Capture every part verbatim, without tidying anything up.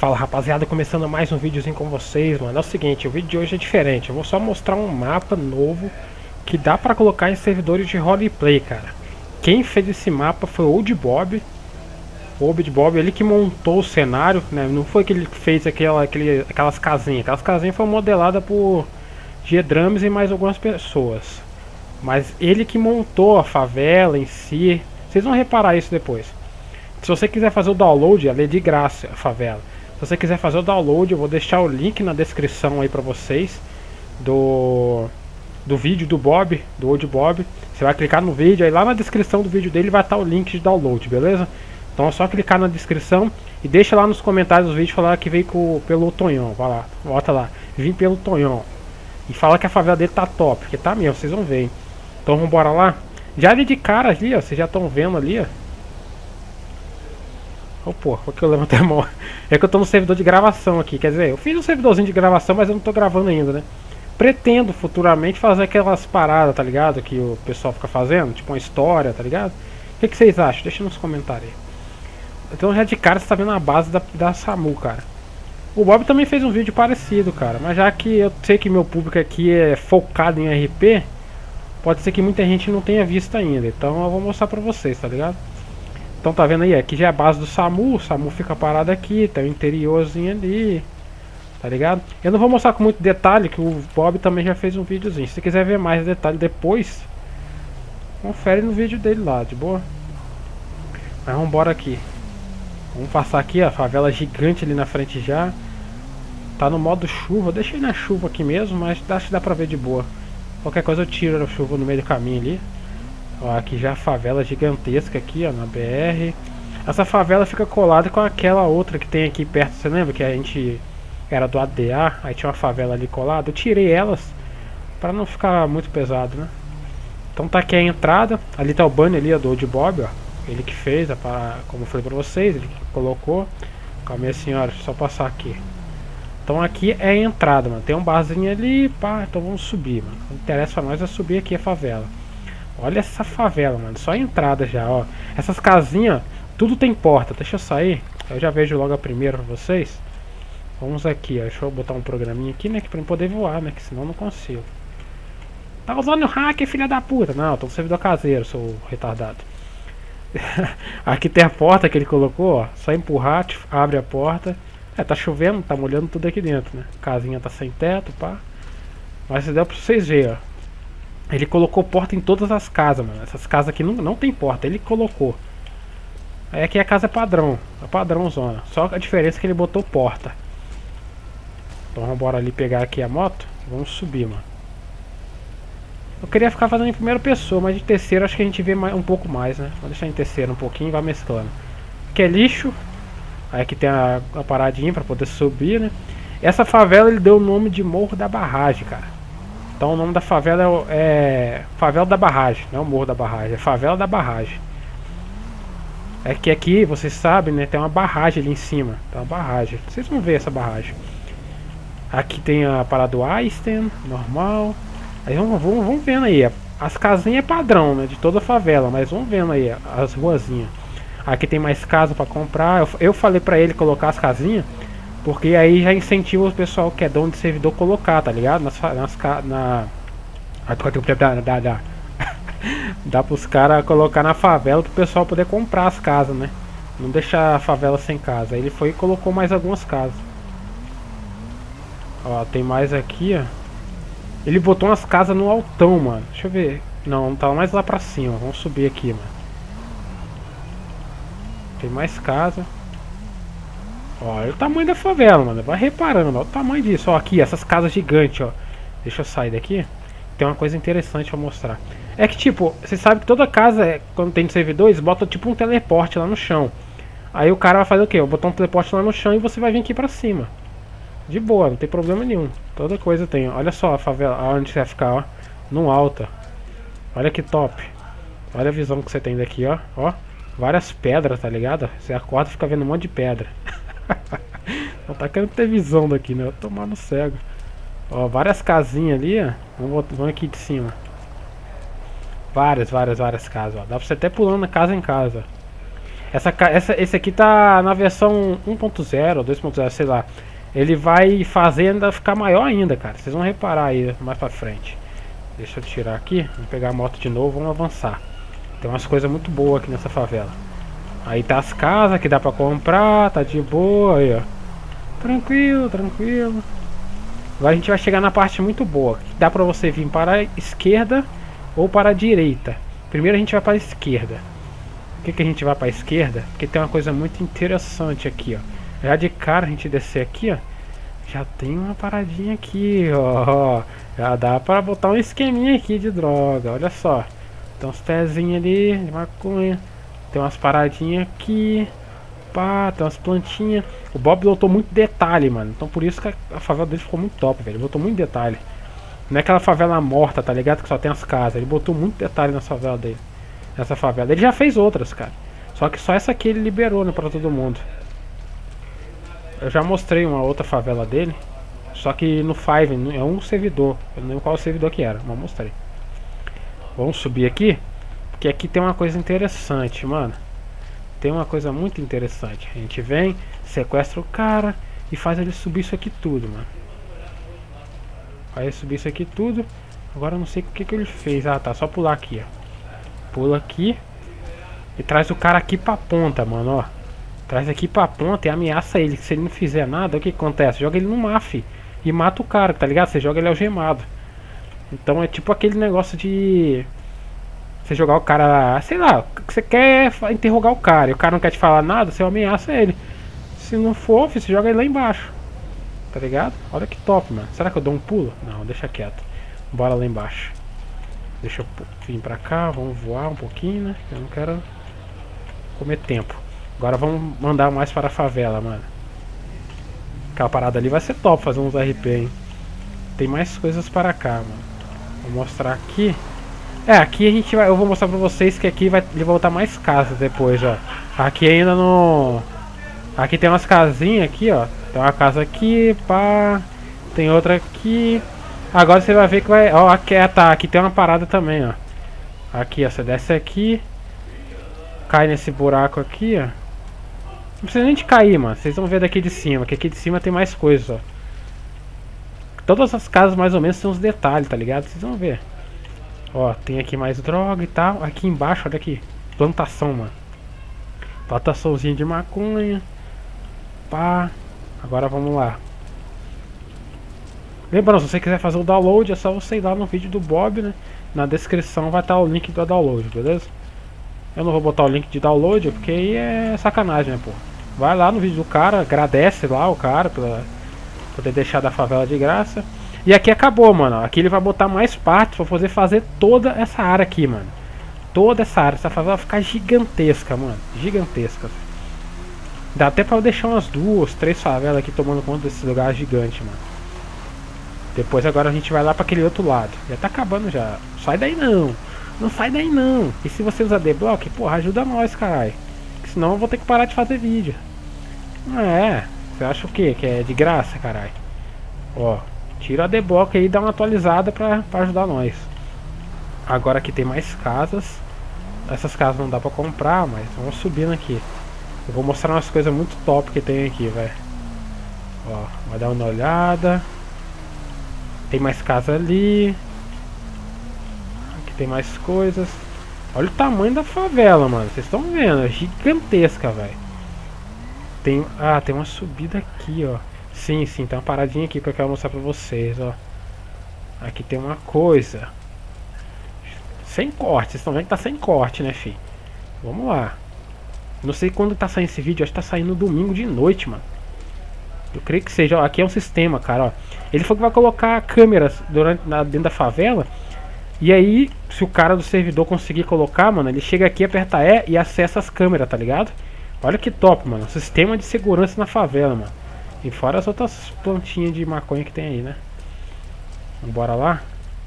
Fala rapaziada, começando mais um videozinho com vocês, mano. É o seguinte, o vídeo de hoje é diferente. Eu vou só mostrar um mapa novo que dá pra colocar em servidores de roleplay, cara. Quem fez esse mapa foi o Old Bob. O Old Bob, ele que montou o cenário, né? Não foi que ele fez aquela, aquele, aquelas casinhas. Aquelas casinhas foram modeladas por G-Drums e mais algumas pessoas. Mas ele que montou a favela em si. Vocês vão reparar isso depois. Se você quiser fazer o download, ela é de graça, a favela. Se você quiser fazer o download, eu vou deixar o link na descrição aí pra vocês do, do vídeo do Bob, do Old Bob. Você vai clicar no vídeo, aí lá na descrição do vídeo dele vai estar o link de download, beleza? Então é só clicar na descrição e deixa lá nos comentários do vídeo falar que veio com, pelo Tonhão. Vai lá, bota lá, vim pelo Tonhão. E fala que a favela dele tá top, porque tá mesmo, vocês vão ver, hein? Então vamos embora lá. Já ali de cara ali, ó, vocês já estão vendo ali, ó. Oh, pô, porque eu levantei a mão. É que eu tô no servidor de gravação aqui. Quer dizer, eu fiz um servidorzinho de gravação, mas eu não tô gravando ainda, né? Pretendo futuramente fazer aquelas paradas, tá ligado? Que o pessoal fica fazendo, tipo uma história, tá ligado? O que, que vocês acham? Deixa nos comentários aí. Então já de cara você tá vendo a base da, da SAMU, cara. O Bob também fez um vídeo parecido, cara. Mas já que eu sei que meu público aqui é focado em R P, pode ser que muita gente não tenha visto ainda. Então eu vou mostrar pra vocês, tá ligado? Então tá vendo aí, aqui já é a base do SAMU, o SAMU fica parado aqui, tem o interiorzinho ali, tá ligado? Eu não vou mostrar com muito detalhe, que o Bob também já fez um videozinho. Se você quiser ver mais detalhe depois, confere no vídeo dele lá, de boa? Mas vamos embora aqui. Vamos passar aqui, ó, a favela gigante ali na frente já. Tá no modo chuva, deixei na chuva aqui mesmo, mas acho que dá pra ver de boa. Qualquer coisa eu tiro a chuva no meio do caminho ali. Ó, aqui já a favela gigantesca aqui, ó, na B R. Essa favela fica colada com aquela outra que tem aqui perto, você lembra que a gente era do A D A, aí tinha uma favela ali colada. Eu tirei elas pra não ficar muito pesado, né? Então tá aqui a entrada, ali tá o banner ali, ó, do Old Bob, ó. Ele que fez, ó, pra, como eu falei pra vocês, ele que colocou. Calma aí, senhora, deixa eu só passar aqui. Então aqui é a entrada, mano. Tem um barzinho ali, pá, então vamos subir, mano. O que interessa pra nós é subir aqui a favela. Olha essa favela, mano, só a entrada já, ó. Essas casinhas, tudo tem porta. Deixa eu sair, eu já vejo logo a primeira pra vocês. Vamos aqui, ó, deixa eu botar um programinha aqui, né, que pra eu poder voar, né, que senão eu não consigo. Tá usando o hacker, filha da puta. Não, tô no servidor caseiro, sou retardado. Aqui tem a porta que ele colocou, ó. Só empurrar, abre a porta. É, tá chovendo, tá molhando tudo aqui dentro, né. Casinha tá sem teto, pá. Mas deu pra vocês verem, ó. Ele colocou porta em todas as casas, mano. Essas casas aqui não, não tem porta, ele colocou. Aí aqui a casa é padrão, é padrão zona. Só a diferença é que ele botou porta. Então vamos embora ali pegar aqui a moto. Vamos subir, mano. Eu queria ficar fazendo em primeira pessoa, mas de terceira acho que a gente vê mais, um pouco mais, né? Vou deixar em terceira um pouquinho e vai mesclando. Aqui é lixo. Aí aqui tem a, a paradinha pra poder subir, né? Essa favela ele deu o nome de Morro da Barragem, cara. Então o nome da favela é, é Favela da Barragem, não é o Morro da Barragem, é Favela da Barragem. É que aqui, vocês sabem, né, tem uma barragem ali em cima, tem uma barragem, vocês vão ver essa barragem. Aqui tem a parada do Einstein, normal. Aí vamos, vamos, vamos vendo aí, as casinhas é padrão, né, de toda a favela, mas vamos vendo aí as ruazinhas. Aqui tem mais casa pra comprar, eu, eu falei pra ele colocar as casinhas, porque aí já incentiva o pessoal que é dono de servidor colocar, tá ligado? Nas, nas na dá, dá, dá pros caras colocar na favela pro pessoal poder comprar as casas, né? Não deixar a favela sem casa. Aí ele foi e colocou mais algumas casas. Ó, tem mais aqui, ó. Ele botou umas casas no altão, mano. Deixa eu ver. Não, tá mais lá pra cima. Vamos subir aqui, mano. Tem mais casa. Olha o tamanho da favela, mano. Vai reparando, olha o tamanho disso. Ó, aqui, essas casas gigantes, ó. Deixa eu sair daqui. Tem uma coisa interessante pra mostrar. É que, tipo, você sabe que toda casa, quando tem servidores, bota tipo um teleporte lá no chão. Aí o cara vai fazer o quê? Eu botar um teleporte lá no chão e você vai vir aqui pra cima. De boa, não tem problema nenhum. Toda coisa tem. Olha só a favela, onde você vai ficar, ó. No alto. Olha que top. Olha a visão que você tem daqui, ó. Ó. Várias pedras, tá ligado? Você acorda e fica vendo um monte de pedra. Não tá querendo ter visão daqui, né? Eu tô tomando cego. Ó, várias casinhas ali, ó. Vamos, vamos aqui de cima. Várias, várias, várias casas, ó. Dá pra você até pulando casa em casa. Essa, essa, esse aqui tá na versão um ponto zero, dois ponto zero, sei lá. Ele vai fazer ainda ficar maior ainda, cara. Vocês vão reparar aí mais pra frente. Deixa eu tirar aqui, vamos pegar a moto de novo, vamos avançar. Tem umas coisas muito boas aqui nessa favela. Aí tá as casas que dá pra comprar, tá de boa aí, ó. Tranquilo, tranquilo. Agora a gente vai chegar na parte muito boa. Que dá pra você vir para a esquerda ou para a direita. Primeiro a gente vai para a esquerda. Por que, que a gente vai para a esquerda? Porque tem uma coisa muito interessante aqui, ó. Já de cara a gente descer aqui, ó. Já tem uma paradinha aqui, ó. Já dá pra botar um esqueminha aqui de droga, olha só. Tem uns pezinhos ali de maconha. Tem umas paradinhas aqui. Pá, tem umas plantinhas. O Bob botou muito detalhe, mano. Então por isso que a favela dele ficou muito top, velho. Ele botou muito detalhe. Não é aquela favela morta, tá ligado? Que só tem as casas. Ele botou muito detalhe na favela dele. Nessa favela. Ele já fez outras, cara. Só que só essa aqui ele liberou, né, pra todo mundo. Eu já mostrei uma outra favela dele. Só que no Five, é um servidor. Eu não lembro qual servidor que era, mas mostrei. Vamos subir aqui. Porque aqui tem uma coisa interessante, mano. Tem uma coisa muito interessante. A gente vem, sequestra o cara e faz ele subir isso aqui tudo, mano. Faz ele subir isso aqui tudo. Agora eu não sei o que, que ele fez. Ah, tá, só pular aqui, ó. Pula aqui e traz o cara aqui pra ponta, mano, ó. Traz aqui pra ponta e ameaça ele. Que se ele não fizer nada, o que, que acontece? Joga ele no M A F e mata o cara, tá ligado? Você joga ele algemado. Então é tipo aquele negócio de... Você jogar o cara, sei lá, você quer interrogar o cara e o cara não quer te falar nada, você ameaça ele. Se não for, você joga ele lá embaixo. Tá ligado? Olha que top, mano. Será que eu dou um pulo? Não, deixa quieto. Bora lá embaixo. Deixa eu vir pra cá, vamos voar um pouquinho, né? Eu não quero comer tempo. Agora vamos mandar mais para a favela, mano. Aquela parada ali vai ser top fazer uns R P, hein? Tem mais coisas para cá, mano. Vou mostrar aqui. É, aqui a gente vai, eu vou mostrar pra vocês que aqui vai, ele vai botar mais casas depois, ó. Aqui ainda no... Aqui tem umas casinhas aqui, ó. Tem uma casa aqui, pá. Tem outra aqui. Agora você vai ver que vai... Ó, aqui, tá, aqui tem uma parada também, ó. Aqui, ó, você desce aqui. Cai nesse buraco aqui, ó. Não precisa nem de cair, mano. Vocês vão ver daqui de cima, que aqui de cima tem mais coisas, ó. Todas as casas mais ou menos tem uns detalhes, tá ligado? Vocês vão ver. Ó, tem aqui mais droga e tal. Aqui embaixo, olha aqui. Plantação, mano. Plantaçãozinha de maconha. Pá. Agora vamos lá. Lembrando, se você quiser fazer o download, é só você ir lá no vídeo do Bob, né? Na descrição vai estar o link do download, beleza? Eu não vou botar o link de download, porque aí é sacanagem, né, pô? Vai lá no vídeo do cara, agradece lá o cara pela poder deixar da favela de graça. E aqui acabou, mano. Aqui ele vai botar mais partes pra poder fazer toda essa área aqui, mano. Toda essa área. Essa favela vai ficar gigantesca, mano. Gigantesca. Dá até pra eu deixar umas duas, três favelas aqui tomando conta desse lugar gigante, mano. Depois agora a gente vai lá pra aquele outro lado. Já tá acabando já. Sai daí não. Não sai daí não. E se você usar D-Block, porra, ajuda nós, caralho. Senão eu vou ter que parar de fazer vídeo. Não é. Você acha o quê? Que é de graça, caralho? Ó. Tira a D-Block aí e dá uma atualizada pra, pra ajudar nós. Agora aqui tem mais casas. Essas casas não dá pra comprar, mas vamos subindo aqui. Eu vou mostrar umas coisas muito top que tem aqui, velho. Ó, vai dar uma olhada. Tem mais casa ali. Aqui tem mais coisas. Olha o tamanho da favela, mano. Vocês estão vendo, é gigantesca, velho. Tem, ah, tem uma subida aqui, ó. Sim, sim, tem uma paradinha aqui que eu quero mostrar pra vocês, ó. Aqui tem uma coisa. Sem corte, vocês estão vendo que tá sem corte, né, fi? Vamos lá. Não sei quando tá saindo esse vídeo, acho que tá saindo no domingo de noite, mano. Eu creio que seja, ó, aqui é um sistema, cara, ó. Ele falou que vai colocar câmeras durante, na, dentro da favela. E aí, se o cara do servidor conseguir colocar, mano, ele chega aqui, aperta E e acessa as câmeras, tá ligado? Olha que top, mano. Sistema de segurança na favela, mano. E fora as outras plantinhas de maconha que tem aí, né? Bora lá.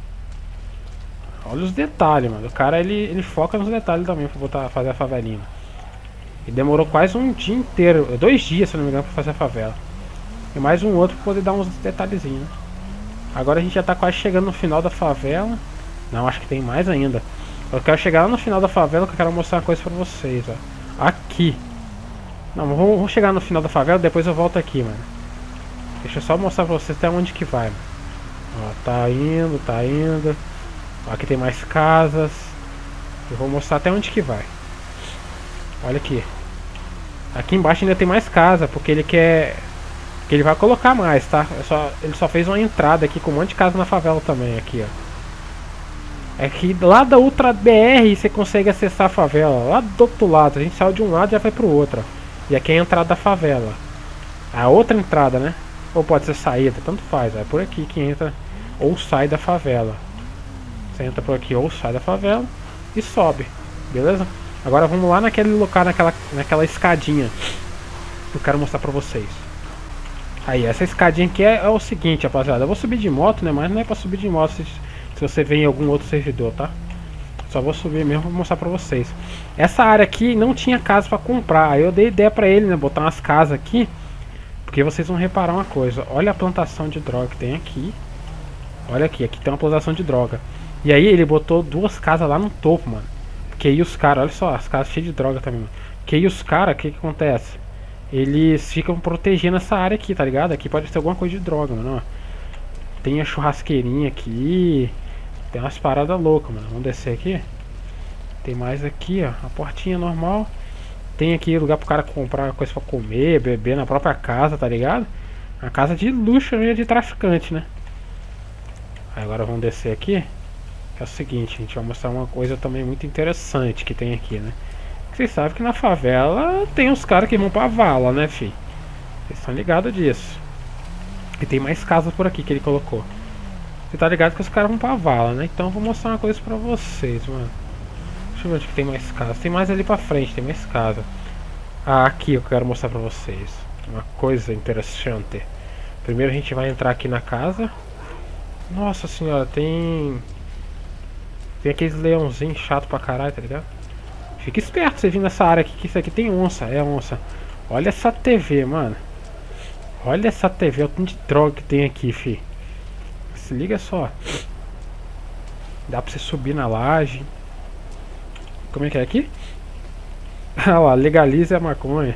Olha os detalhes, mano. O cara, ele, ele foca nos detalhes também pra botar, fazer a favelinha. E demorou quase um dia inteiro. Dois dias, se não me engano, pra fazer a favela. E mais um outro pra poder dar uns detalhezinhos, né? Agora a gente já tá quase chegando no final da favela. Não, acho que tem mais ainda. Eu quero chegar lá no final da favela que eu quero mostrar uma coisa pra vocês, ó. Aqui. Não, vamos, vamos chegar no final da favela, depois eu volto aqui, mano. Deixa eu só mostrar pra vocês até onde que vai, mano. Ó, tá indo, tá indo. Ó, aqui tem mais casas. Eu vou mostrar até onde que vai. Olha aqui. Aqui embaixo ainda tem mais casa, porque ele quer... que ele vai colocar mais, tá? Eu só, ele só fez uma entrada aqui com um monte de casa na favela também, aqui, ó. É que lá da Ultra B R você consegue acessar a favela. Lá do outro lado, a gente saiu de um lado e já vai pro outro, ó. E aqui é a entrada da favela. A outra entrada, né? Ou pode ser saída, tanto faz. É por aqui que entra ou sai da favela. Você entra por aqui ou sai da favela e sobe, beleza? Agora vamos lá naquele local, naquela, naquela escadinha que eu quero mostrar pra vocês. Aí, essa escadinha aqui é, é o seguinte, rapaziada. Eu vou subir de moto, né? Mas não é pra subir de moto se, se você vem em algum outro servidor, tá? Só vou subir mesmo pra mostrar pra vocês. Essa área aqui não tinha casa pra comprar. Aí eu dei ideia pra ele, né? Botar umas casas aqui. Porque vocês vão reparar uma coisa. Olha a plantação de droga que tem aqui. Olha aqui, aqui tem uma plantação de droga. E aí ele botou duas casas lá no topo, mano. Porque aí os caras, olha só, as casas cheias de droga também, mano. Porque aí os caras, o que que acontece? Eles ficam protegendo essa área aqui, tá ligado? Aqui pode ter alguma coisa de droga, mano, ó. Tem a churrasqueirinha aqui. Tem umas paradas loucas, mano. Vamos descer aqui. Tem mais aqui, ó. A portinha normal. Tem aqui lugar pro cara comprar coisa pra comer, beber na própria casa, tá ligado? Uma casa de luxo mesmo, de traficante, né? Aí agora vamos descer aqui. É o seguinte, a gente vai mostrar uma coisa também muito interessante que tem aqui, né? Vocês sabem que na favela tem os caras que vão pra vala, né, fi? Vocês estão ligados disso. E tem mais casas por aqui que ele colocou. Você tá ligado que os caras vão pra vala, né? Então eu vou mostrar uma coisa pra vocês, mano. Deixa eu ver onde que tem mais casas. Tem mais ali pra frente, tem mais casa. Ah, aqui eu quero mostrar pra vocês uma coisa interessante. Primeiro a gente vai entrar aqui na casa. Nossa senhora, tem... Tem aqueles leãozinhos chato pra caralho, tá ligado? Fica esperto você vir nessa área aqui, que isso aqui tem onça, é onça. Olha essa T V, mano. Olha essa T V, o tanto de droga que tem aqui, fi. Se liga só. Dá pra você subir na laje. Como é que é aqui? Ah lá, legalize a maconha.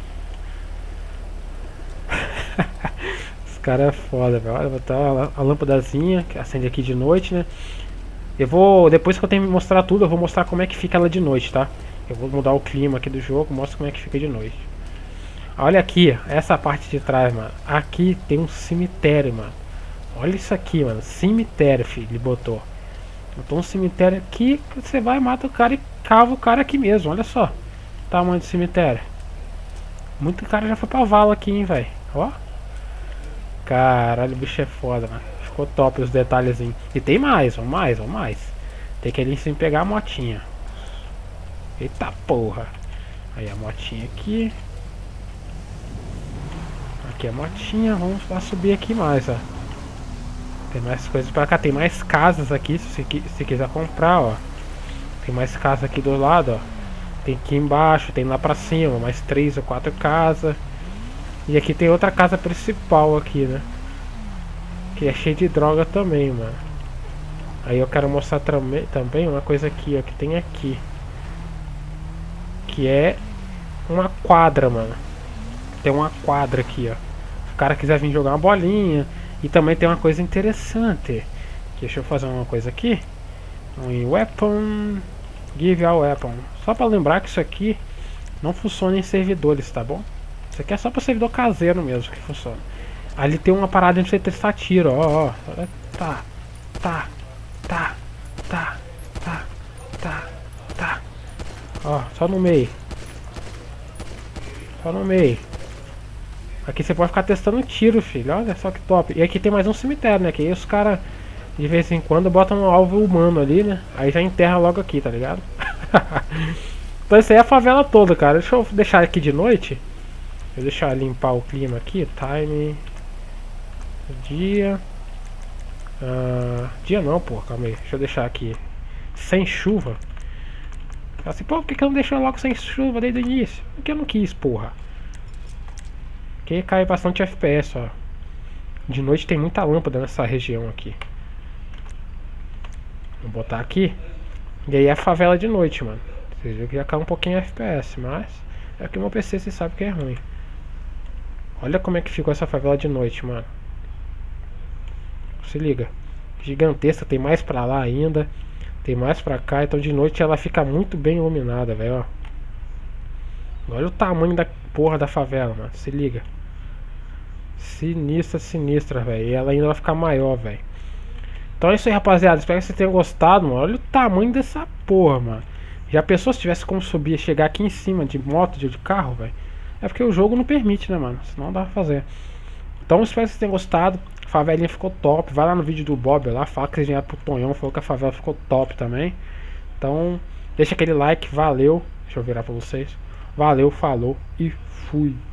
Os caras é foda, velho. Olha, botar a lâmpadazinha que acende aqui de noite, né? Eu vou, depois que eu tenho que mostrar tudo, eu vou mostrar como é que fica ela de noite, tá? Eu vou mudar o clima aqui do jogo, mostro como é que fica de noite. Olha aqui, essa parte de trás, mano. Aqui tem um cemitério, mano. Olha isso aqui, mano. Cemitério, filho, ele botou. Botou um cemitério aqui, você vai, mata o cara e cava o cara aqui mesmo. Olha só o tamanho do cemitério. Muito cara já foi pra vala aqui, hein, velho. Ó. Caralho, o bicho é foda, mano. Ficou top os detalhezinhos. E tem mais, vamos mais, vamos mais. Tem que ali sim pegar a motinha. Eita porra. Aí a motinha aqui. Aqui a motinha. Vamos lá subir aqui mais, ó. Tem mais coisas pra cá. Tem mais casas aqui, se você se quiser comprar, ó. Tem mais casas aqui do lado, ó. Tem aqui embaixo, tem lá pra cima. Mais três ou quatro casas. E aqui tem outra casa principal aqui, né? Que é cheio de droga também, mano. Aí eu quero mostrar também, também uma coisa aqui, ó, que tem aqui. Que é uma quadra, mano. Tem uma quadra aqui, ó. Se o cara quiser vir jogar uma bolinha. E também tem uma coisa interessante. Deixa eu fazer uma coisa aqui. Um weapon. Give a weapon. Só pra lembrar que isso aqui não funciona em servidores, tá bom? Isso aqui é só pra servidor caseiro mesmo que funciona. Ali tem uma parada de você testar tiro, ó, ó. Tá, tá, tá, tá, tá, tá, tá. Ó, só no meio. Só no meio. Aqui você pode ficar testando tiro, filho. Olha só que top. E aqui tem mais um cemitério, né? Que aí os caras, de vez em quando, botam um alvo humano ali, né? Aí já enterra logo aqui, tá ligado? Então isso aí é a favela toda, cara. Deixa eu deixar aqui de noite. Vou deixar limpar o clima aqui. Time. Dia. Uh, dia não, pô. Calma aí. Deixa eu deixar aqui. Sem chuva. Assim, pô, por que, que eu não deixou logo sem chuva desde o início? Porque eu não quis, porra. Porque cai bastante F P S, ó. De noite tem muita lâmpada nessa região aqui. Vou botar aqui. E aí é a favela de noite, mano. Vocês viram que já caiu um pouquinho F P S, mas é que o meu P C você sabe que é ruim. Olha como é que ficou essa favela de noite, mano. Se liga. Gigantesca, tem mais pra lá ainda. Tem mais pra cá, então de noite ela fica muito bem iluminada, velho. Olha o tamanho da porra da favela, mano. Se liga. Sinistra, sinistra, velho. E ela ainda vai ficar maior, velho. Então é isso aí, rapaziada. Espero que vocês tenham gostado, mano. Olha o tamanho dessa porra, mano. Já pensou se tivesse como subir e chegar aqui em cima de moto, de carro, velho? É porque o jogo não permite, né, mano? Senão não dá pra fazer. Então espero que vocês tenham gostado. A favelinha ficou top. Vai lá no vídeo do Bob lá. Fala que vocês vieram pro Tonhão. Falou que a favela ficou top também. Então deixa aquele like. Valeu. Deixa eu virar pra vocês. Valeu, falou e fui.